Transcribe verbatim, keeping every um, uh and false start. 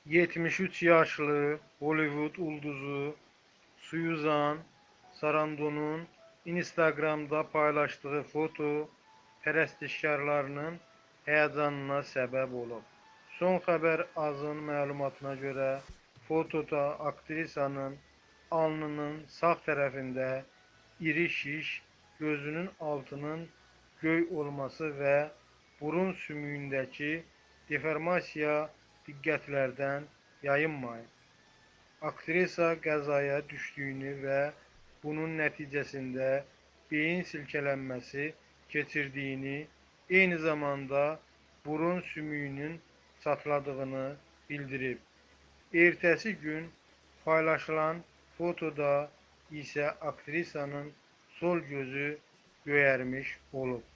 yetmiş üç yaşlı Hollywood ulduzu Suzan Sarandon'un Instagram'da paylaştığı foto pərəstişkarlarının həyəcanına səbəb olub. Son xəbər azın məlumatına görə fotoda aktrisanın alnının sağ tərəfində iri şiş, gözünün altının göy olması və burun sümüyündəki deformasiya diqqətlərdən yayınmayıb. Aktrisa qəzaya düşdüyünü və bunun nəticəsində beyin silkələnməsi keçirdiyini, eyni zamanda burun sümüyünün çatladığını bildirib. Ertəsi gün paylaşılan fotoda isə aktrisanın sol gözü göyərmiş olub.